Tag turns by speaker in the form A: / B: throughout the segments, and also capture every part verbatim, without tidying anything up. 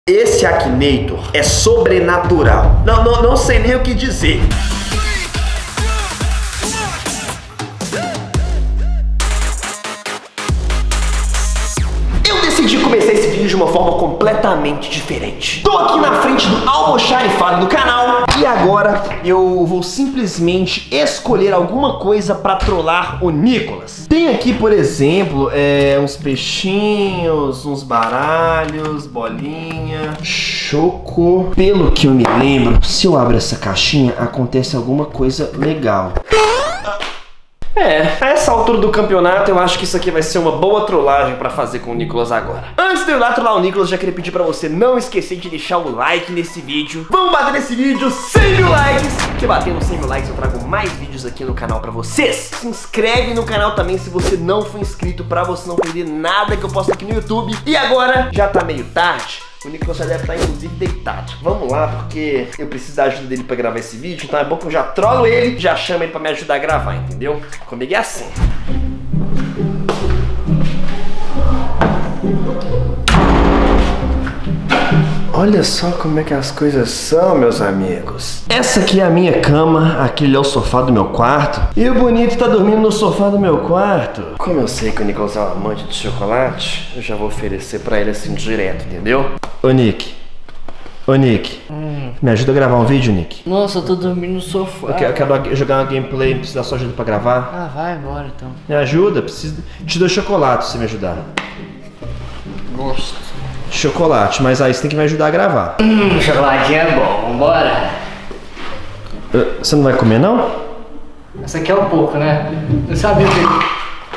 A: Esse Akinator é sobrenatural. Não, não, não sei nem o que dizer. Eu decidi começar esse vídeo de uma forma completamente diferente. Tô aqui na frente do almoxarifado do canal e agora eu vou simplesmente escolher alguma coisa pra trollar o Nicolas. Tem aqui, por exemplo, é, uns peixinhos, uns baralhos, bolinha, choco. Pelo que eu me lembro, se eu abro essa caixinha, acontece alguma coisa legal. É, a essa altura do campeonato eu acho que isso aqui vai ser uma boa trollagem pra fazer com o Nicolas agora. Antes de eu ir lá trollar o Nicolas, já queria pedir pra você não esquecer de deixar o like nesse vídeo. Vamos bater nesse vídeo cem mil likes, que batendo cem mil likes eu trago mais vídeos aqui no canal pra vocês. Se inscreve no canal também se você não for inscrito, pra você não perder nada que eu posto aqui no YouTube. E agora, já tá meio tarde, o Nicolas já deve estar, inclusive, deitado. Vamos lá, porque eu preciso da ajuda dele pra gravar esse vídeo. Então é bom que eu já trolo ele, já chamo ele pra me ajudar a gravar, entendeu? Comigo é assim. Olha só como é que as coisas são, meus amigos. Essa aqui é a minha cama, aquele é o sofá do meu quarto. E o bonito tá dormindo no sofá do meu quarto. Como eu sei que o Nicolas é um amante de chocolate, eu já vou oferecer pra ele assim direto, entendeu? Ô Nick, ô Nick, hum. me ajuda a gravar um vídeo, Nick?
B: Nossa, eu tô dormindo no sofá.
A: Eu quero, eu quero jogar uma gameplay, preciso da sua ajuda pra gravar.
B: Ah, vai embora então.
A: Me ajuda, preciso... Te dou chocolate se me ajudar.
B: Gosto.
A: Chocolate, mas aí você tem que me ajudar a gravar.
B: Hum, chocolate é bom, vambora.
A: Você não vai comer, não?
B: Essa aqui é um pouco, né? Eu sabia que...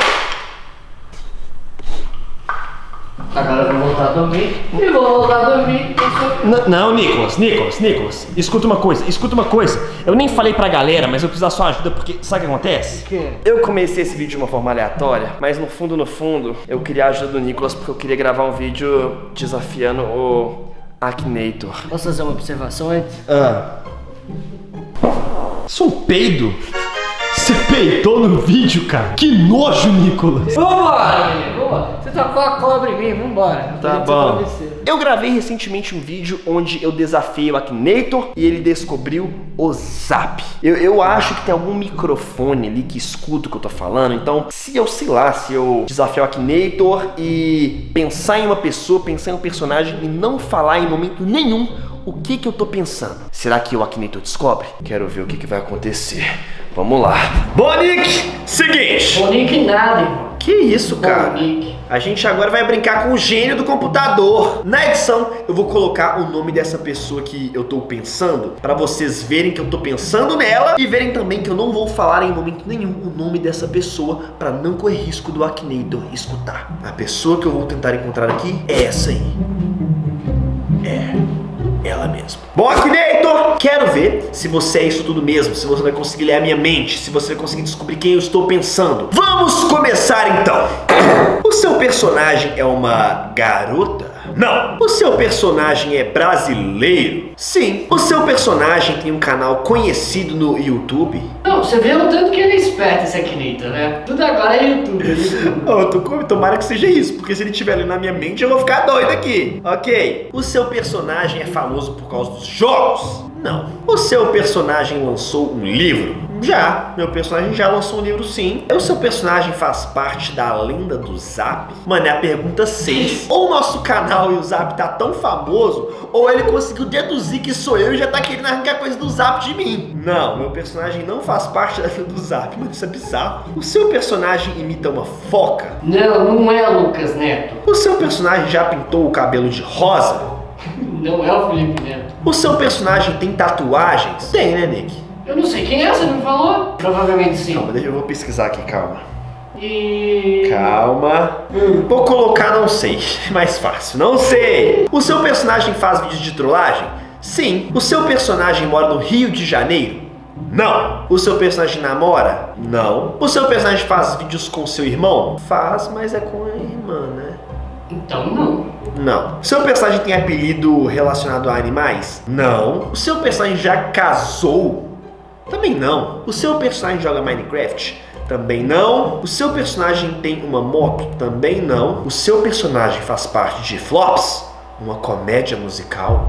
B: Agora eu vou voltar a dormir. E vou voltar a dormir.
A: Não, não, Nicolas, Nicolas, Nicolas. Escuta uma coisa, escuta uma coisa. Eu nem falei pra galera, mas eu preciso da sua ajuda porque sabe o que acontece?
B: O quê?
A: Eu comecei esse vídeo de uma forma aleatória, mas no fundo, no fundo, eu queria a ajuda do Nicolas porque eu queria gravar um vídeo desafiando o Akinator.
B: Posso fazer uma observação antes?
A: Ah. Sou um peido? Você peitou no vídeo, cara? Que nojo, Nicolas!
B: Vambora, menino, vambora. Você tacou a cobra em mim, vambora.
A: Tá bom. Eu gravei recentemente um vídeo onde eu desafiei o Akinator e ele descobriu o Zap. Eu, eu acho que tem algum microfone ali que escuta o que eu tô falando, então se eu, sei lá, se eu desafiar o Akinator e pensar em uma pessoa, pensar em um personagem e não falar em momento nenhum o que que eu tô pensando, será que o Akinator descobre? Quero ver o que que vai acontecer. Vamos lá. Bonic, seguinte.
B: Bonic nada, irmão.
A: Que isso, cara?
B: Bonic.
A: A gente agora vai brincar com o gênio do computador. Na edição, eu vou colocar o nome dessa pessoa que eu tô pensando, pra vocês verem que eu tô pensando nela e verem também que eu não vou falar em momento nenhum o nome dessa pessoa pra não correr risco do Akinator escutar. A pessoa que eu vou tentar encontrar aqui é essa aí. É... ela mesma. Bom, Akinator, quero ver se você é isso tudo mesmo, se você vai conseguir ler a minha mente, se você vai conseguir descobrir quem eu estou pensando. Vamos começar então. O seu personagem é uma garota? Não. O seu personagem é brasileiro? Sim. O seu personagem tem um canal conhecido no YouTube?
B: Não, você vê o tanto que ele é esperto, esse Akinator, né? Tudo agora é YouTube.
A: Oh, eu tô com... Tomara que seja isso, porque se ele estiver ali na minha mente eu vou ficar doido aqui. Ok. O seu personagem é famoso por causa dos jogos? Não. O seu personagem lançou um livro? Já. Meu personagem já lançou um livro, sim. O seu personagem faz parte da lenda do Zap? Mano, é a pergunta seis. Ou o nosso canal e o Zap tá tão famoso, ou ele conseguiu deduzir que sou eu e já tá querendo arrancar coisa do Zap de mim. Não, meu personagem não faz parte da lenda do Zap. Mano, isso é bizarro. O seu personagem imita uma foca?
B: Não, não é o Lucas Neto.
A: O seu personagem já pintou o cabelo de rosa?
B: Não é o Felipe Neto.
A: O seu personagem tem tatuagens? Tem, né, Nick?
B: Eu não sei quem é, você não falou? Provavelmente sim.
A: Calma, deixa eu vou pesquisar aqui, calma.
B: E...
A: Calma. Hum. Vou colocar não sei, mais fácil, não sei. O seu personagem faz vídeos de trollagem? Sim. O seu personagem mora no Rio de Janeiro? Não. O seu personagem namora? Não. O seu personagem faz vídeos com seu irmão? Faz, mas é com a irmã, né?
B: Então não.
A: Não. O seu personagem tem apelido relacionado a animais? Não. O seu personagem já casou? Também não. O seu personagem joga Minecraft? Também não. O seu personagem tem uma moto? Também não. O seu personagem faz parte de flops? Uma comédia musical?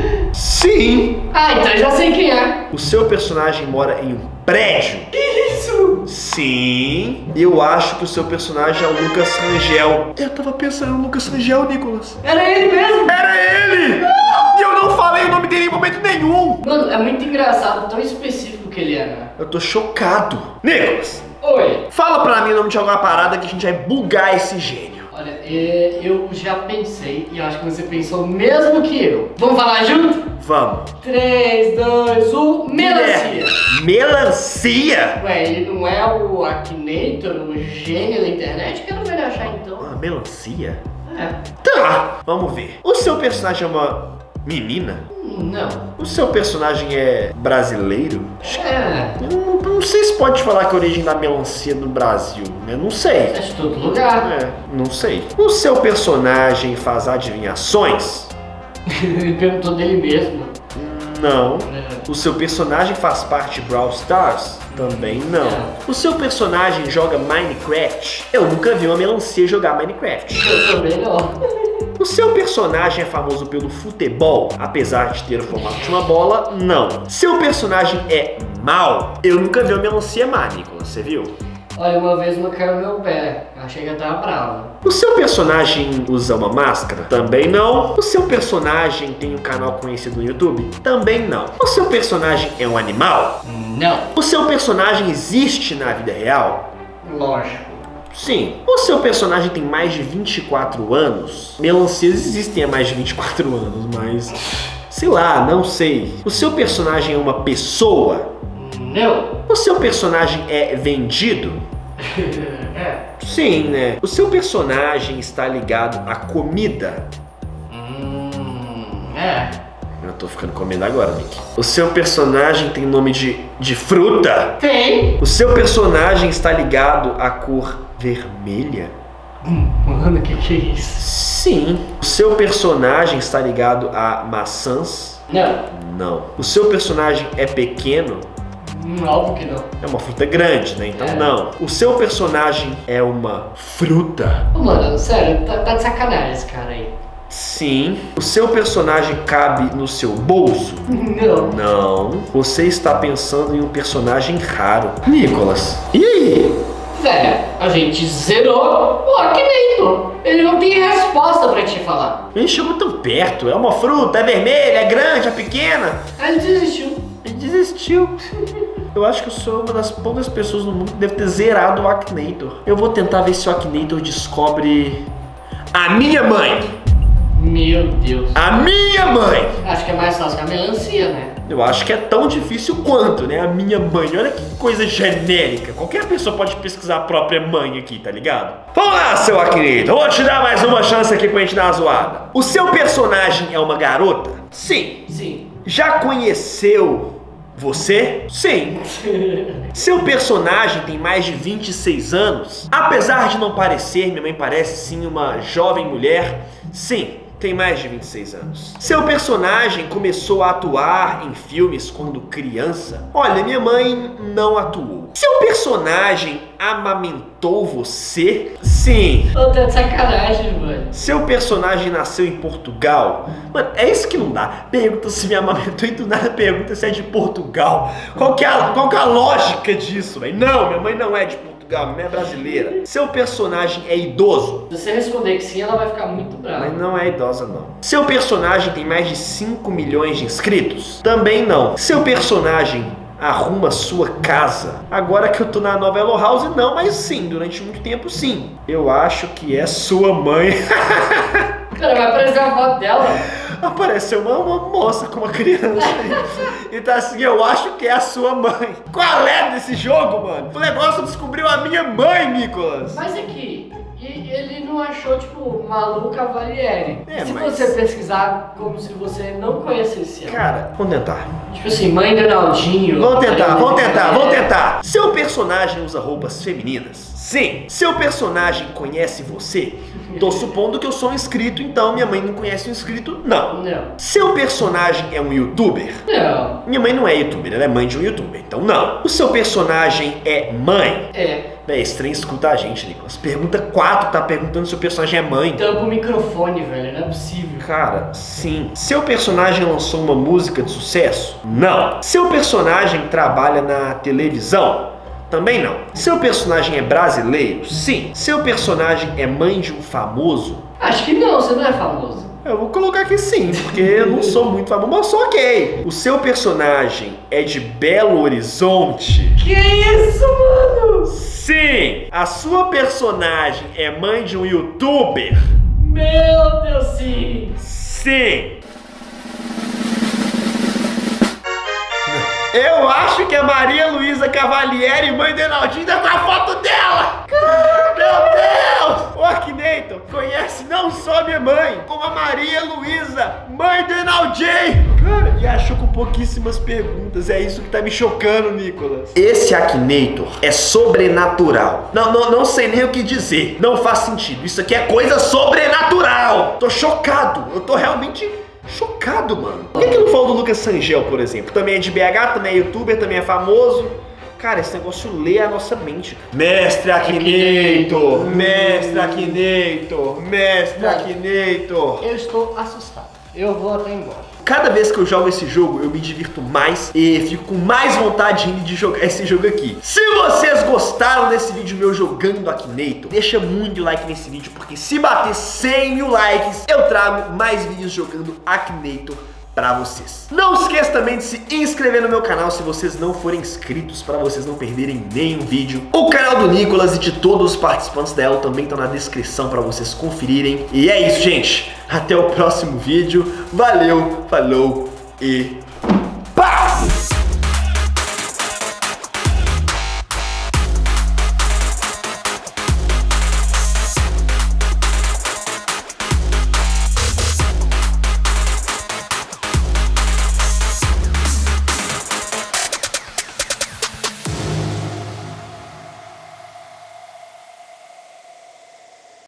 A: Sim!
B: Ah, então eu já sei quem é.
A: O seu personagem mora em um prédio?
B: Que isso?
A: Sim! Eu acho que o seu personagem é o Lucas Rangel. Eu tava pensando no Lucas Rangel, Nicolas.
B: Era ele mesmo?
A: Era ele! E eu não falei o nome dele em momento nenhum!
B: Mano, é muito engraçado, tão específico que ele é, né?
A: Eu tô chocado. Nicolas!
B: Oi!
A: Fala pra mim o nome de alguma parada que a gente vai bugar esse gênio.
B: Olha, é, eu já pensei e acho que você pensou mesmo que eu. Vamos falar junto?
A: Vamos.
B: três, dois, um, melancia!
A: Melancia?
B: Ué, ele não é o Akinator, o gênio da internet? Quero ver ele achar então.
A: Uma melancia?
B: É.
A: Tá, vamos ver. O seu personagem é uma menina?
B: Não.
A: O seu personagem é brasileiro?
B: É.
A: Eu não, não sei se pode falar que a origem da melancia no Brasil, né? Não sei.
B: É de todo lugar.
A: É, não sei. O seu personagem faz adivinhações?
B: Ele perguntou dele mesmo.
A: Não.
B: É.
A: O seu personagem faz parte de Brawl Stars? Também não.
B: É.
A: O seu personagem joga Minecraft? Eu nunca vi uma melancia jogar Minecraft.
B: Eu também não.
A: O seu personagem é famoso pelo futebol, apesar de ter o formato de uma bola? Não. Seu personagem é mau? Eu nunca vi uma melancia má, Nicolas, você viu?
B: Olha, uma vez uma caiu no meu pé. Eu achei que eu tava brava.
A: O seu personagem usa uma máscara? Também não. O seu personagem tem um canal conhecido no YouTube? Também não. O seu personagem é um animal?
B: Não.
A: O seu personagem existe na vida real?
B: Lógico.
A: Sim. O seu personagem tem mais de vinte e quatro anos? Melancias existem há mais de vinte e quatro anos, mas... sei lá, não sei. O seu personagem é uma pessoa?
B: Não.
A: O seu personagem é vendido?
B: É.
A: Sim, né? O seu personagem está ligado à comida?
B: Hum, é.
A: Eu tô ficando com medo agora, Nick. O seu personagem tem nome de, de fruta?
B: Tem.
A: O seu personagem está ligado à cor vermelha?
B: Hum, mano, que que é isso?
A: Sim. O seu personagem está ligado a maçãs?
B: Não.
A: Não. O seu personagem é pequeno?
B: Hum, óbvio que não.
A: É uma fruta grande, né? Então
B: É.
A: não. O seu personagem é uma fruta?
B: Ô, mano, sério, tá, tá de sacanagem esse cara aí.
A: Sim. O seu personagem cabe no seu bolso?
B: Não.
A: Não. Você está pensando em um personagem raro. Nicolas, e aí?
B: Velho, a gente zerou o Akinator. Ele não tem resposta pra te falar.
A: A gente chegou tão perto. É uma fruta, é vermelha, é grande, é pequena.
B: Aí ele desistiu.
A: Ele desistiu. Eu acho que eu sou uma das poucas pessoas no mundo que deve ter zerado o Akinator. Eu vou tentar ver se o Akinator descobre a minha mãe.
B: Meu Deus.
A: A minha mãe.
B: Acho que é mais fácil que a melancia, né?
A: Eu acho que é tão difícil quanto, né? A minha mãe. Olha que coisa genérica. Qualquer pessoa pode pesquisar a própria mãe aqui, tá ligado? Vamos lá, seu Akinator. Vou te dar mais uma chance aqui pra gente dar uma zoada. O seu personagem é uma garota? Sim.
B: Sim.
A: Já conheceu você? Sim. Seu personagem tem mais de vinte e seis anos? Apesar de não parecer, minha mãe parece sim uma jovem mulher. Sim. Tem mais de vinte e seis anos. Seu personagem começou a atuar em filmes quando criança? Olha, minha mãe não atuou. Seu personagem amamentou você? Sim.
B: Ô, tá de sacanagem, mano.
A: Seu personagem nasceu em Portugal? Mano, é isso que não dá. Pergunta se me amamentou e do nada pergunta se é de Portugal. Qual que é a, qual que é a lógica disso, velho? Não, minha mãe não é de Portugal. Portugal, minha mãe é brasileira. Seu personagem é idoso?
B: Se você responder que sim, ela vai ficar muito brava.
A: Mas não é idosa, não. Seu personagem tem mais de cinco milhões de inscritos? Também não. Seu personagem arruma sua casa? Agora que eu tô na nova Hello House, não, mas sim, durante muito tempo, sim. Eu acho que é sua mãe.
B: Cara, vai aparecer a foto dela.
A: Apareceu uma, uma moça com uma criança aí. E tá assim, eu acho que é a sua mãe. Qual é desse jogo, mano? O negócio descobriu a minha mãe, Nicolas.
B: Mas aqui, e ele não achou, tipo, Malu Cavalieri.
A: É,
B: se
A: mas-
B: você pesquisar como se você não conhecesse ela.
A: Cara, vamos tentar.
B: Tipo assim, mãe do Ronaldinho.
A: Vamos tentar, vamos tentar,
B: É.
A: vamos tentar. Seu personagem usa roupas femininas? Sim. Seu personagem conhece você? Tô supondo que eu sou um inscrito, então minha mãe não conhece um inscrito? Não.
B: Não.
A: Seu personagem é um youtuber?
B: Não.
A: Minha mãe não é youtuber, ela é mãe de um youtuber, então não. O seu personagem é mãe?
B: É.
A: Véi, esse trem escuta a gente, Nicolas. Pergunta quatro tá perguntando se o personagem é mãe.
B: Tampa o microfone, velho, não é possível.
A: Cara, sim. Seu personagem lançou uma música de sucesso? Não. Seu personagem trabalha na televisão? Também não. Seu personagem é brasileiro? Sim. Seu personagem é mãe de um famoso?
B: Acho que não, você não é famoso.
A: Eu vou colocar aqui sim, porque eu não sou muito famoso, mas sou ok. O seu personagem é de Belo Horizonte?
B: Que isso, mano?
A: Sim. A sua personagem é mãe de um youtuber?
B: Meu Deus, sim.
A: Sim. Eu acho que a Maria Luísa Cavalieri, mãe do Enaldinho, tá com a foto dela! Meu Deus! O Akinator conhece não só minha mãe, como a Maria Luísa, mãe do Enaldinho! Cara, e achou com pouquíssimas perguntas, é isso que tá me chocando, Nicolas. Esse Akinator é sobrenatural. Não, não, não sei nem o que dizer, não faz sentido. Isso aqui é coisa sobrenatural! Tô chocado, eu tô realmente... chocado, mano. Por que que não falou do Lucas Sangel, por exemplo? Também é de B H, também é youtuber, também é famoso. Cara, esse negócio lê a nossa mente. Mestre Akinator! Mestre Akinator! Mestre Akinator!
B: Eu estou assustado. Eu vou até embora.
A: Cada vez que eu jogo esse jogo, eu me divirto mais e fico com mais vontade ainda de jogar esse jogo aqui. Se vocês gostaram desse vídeo meu jogando Akinator, deixa muito like nesse vídeo, porque se bater cem mil likes, eu trago mais vídeos jogando Akinator pra vocês. Não esqueça também de se inscrever no meu canal se vocês não forem inscritos, para vocês não perderem nenhum vídeo. O canal do Nicolas e de todos os participantes dela também estão na descrição para vocês conferirem. E é isso, gente. Até o próximo vídeo. Valeu, falou e